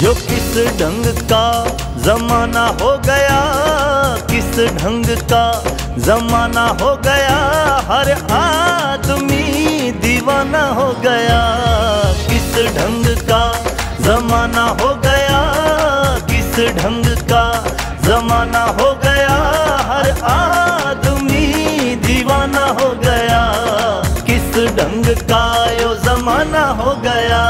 यो किस ढंग का जमाना हो गया, किस ढंग का जमाना हो गया, हर आदमी दीवाना हो गया। किस ढंग का जमाना हो गया, किस ढंग का जमाना हो गया, हर आदमी दीवाना हो गया। किस ढंग का यो जमाना हो गया।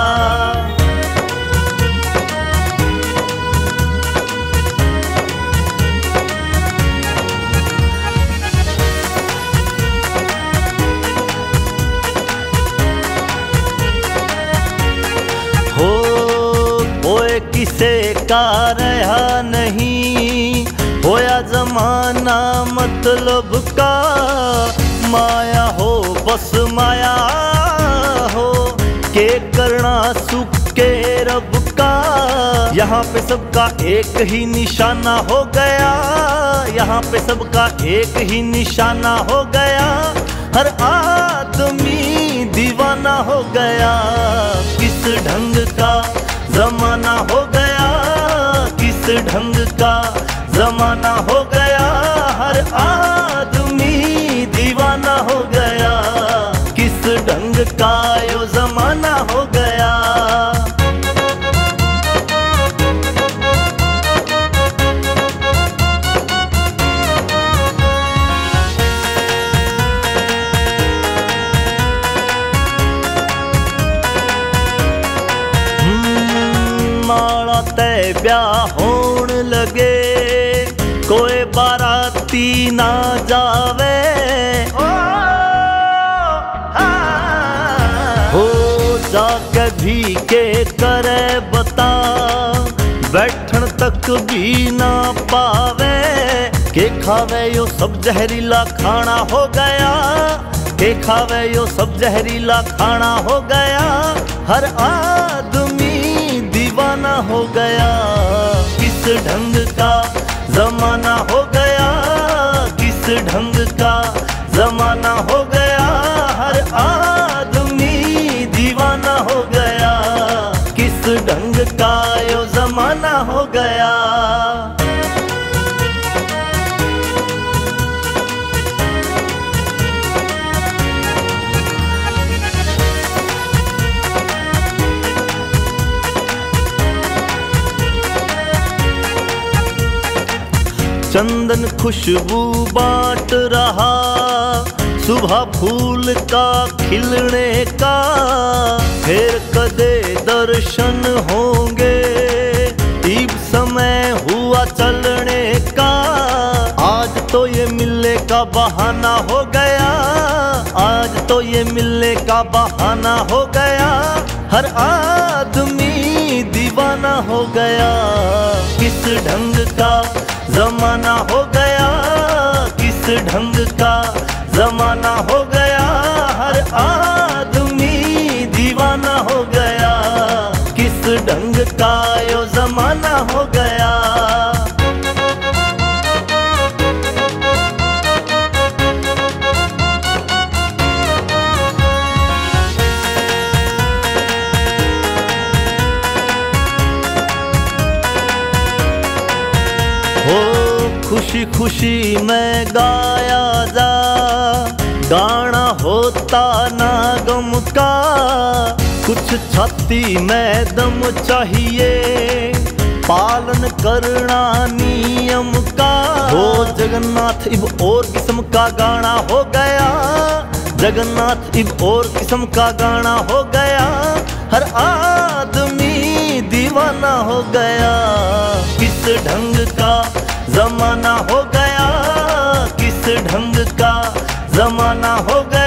किसे का रहा नहीं, होया जमाना मतलब का। माया हो बस माया हो, के करना सुख के रब का। यहाँ पे सबका एक ही निशाना हो गया, यहाँ पे सबका एक ही निशाना हो गया। हर आदमी दीवाना हो गया। किस ढंग का जमाना हो गया, किस ढंग का जमाना हो गया, हर आदमी दीवाना हो गया। किस ढंग का यो जमाना हो गया। ते ब्याह होण लगे, कोई बाराती ना जावे। हो जाके भी के करे बता, बैठन तक भी ना पावे। के खावे यो सब जहरीला खाना हो गया, के खावे यो सब जहरीला खाना हो गया। हर आदमी दीवाना हो गया। किस ढंग का जमाना हो गया, किस ढंग का जमाना हो गया, हर आदमी दीवाना हो गया। किस ढंग का यो जमाना हो गया। चंदन खुशबू बांट रहा, सुबह फूल का खिलने का। फिर कदे दर्शन होंगे, इब समय हुआ चलने का। आज तो ये मिलने का बहाना हो गया, आज तो ये मिलने का बहाना हो गया। हर आदमी दीवाना हो गया। किस ढंग का जमाना हो गया, किस ढंग का जमाना हो गया। हर आदमी दीवाना हो गया। किस ढंग का यो जमाना हो गया। खुशी खुशी मैं गाया जा, गाना होता ना गम का। कुछ छाती में दम चाहिए, पालन करना नियम का। हो जगन्नाथ इब और किस्म का गाना हो गया, जगन्नाथ इब और किस्म का गाना हो गया। हर आदमी दीवाना हो गया। किस ढंग का जमाना हो गया, किस ढंग का जमाना हो गया।